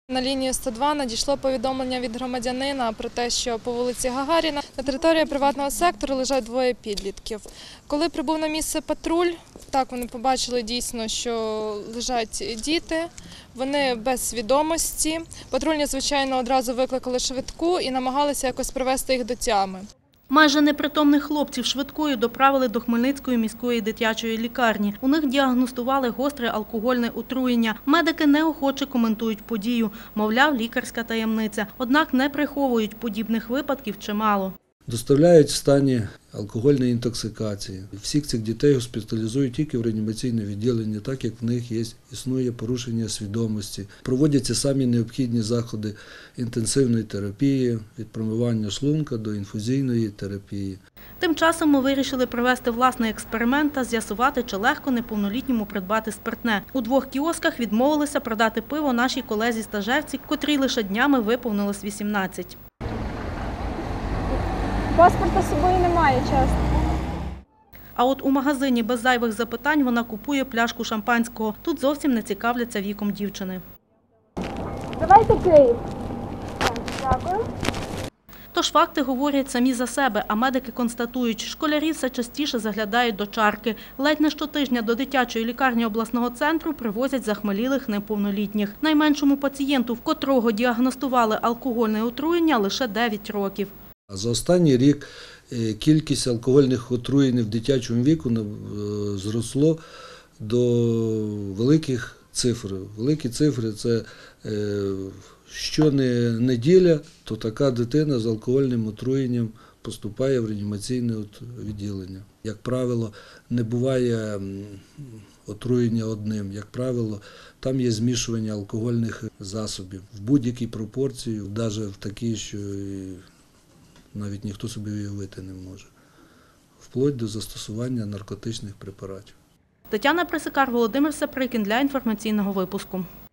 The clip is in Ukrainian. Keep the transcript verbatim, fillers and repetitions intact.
На лінію сто два надійшло повідомлення від громадянина про те, що по вулиці Гагаріна на території приватного сектору лежать двоє підлітків. Коли прибув на місце патруль, так вони побачили дійсно, що лежать діти, вони без свідомості. Патрульні, звичайно, одразу викликали швидку і намагалися якось привести їх до тями. Майже непритомних хлопців швидкою доправили до Хмельницької міської дитячої лікарні. У них діагностували гостре алкогольне отруєння. Медики неохоче коментують подію. Мовляв, лікарська таємниця. Однак не приховують, подібних випадків чимало. Доставляють в стані алкогольної інтоксикації. Всіх цих дітей госпіталізують тільки в реанімаційне відділення, так як в них є, існує порушення свідомості. Проводяться самі необхідні заходи інтенсивної терапії, від промивання шлунка до інфузійної терапії. Тим часом ми вирішили провести власний експеримент та з'ясувати, чи легко неповнолітньому придбати спиртне. У двох кіосках відмовилися продати пиво нашій колезі-стажерці, котрій лише днями виповнилось вісімнадцять. Паспорта з собою немає часто. А от у магазині без зайвих запитань вона купує пляшку шампанського. Тут зовсім не цікавляться віком дівчини. Давайте Київ. Дякую. Тож факти говорять самі за себе, а медики констатують, школярі все частіше заглядають до чарки. Ледь не щотижня до дитячої лікарні обласного центру привозять захмелілих неповнолітніх. Найменшому пацієнту, в котрого діагностували алкогольне отруєння, лише дев'ять років. За останній рік кількість алкогольних отруєнь в дитячому віку зросло до великих цифр. Великі цифри – це щонеділя, то така дитина з алкогольним отруєнням поступає в реанімаційне відділення. Як правило, не буває отруєння одним. Як правило, там є змішування алкогольних засобів в будь-якій пропорції, навіть в такій, що навіть ніхто собі уявити не може, вплоть до застосування наркотичних препаратів. Тетяна Присикар, Володимир Саприкін для інформаційного випуску.